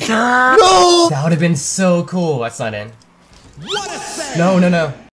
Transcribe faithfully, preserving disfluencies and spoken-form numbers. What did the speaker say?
No! That would have been so cool. That's not in. What a save! No, no, no.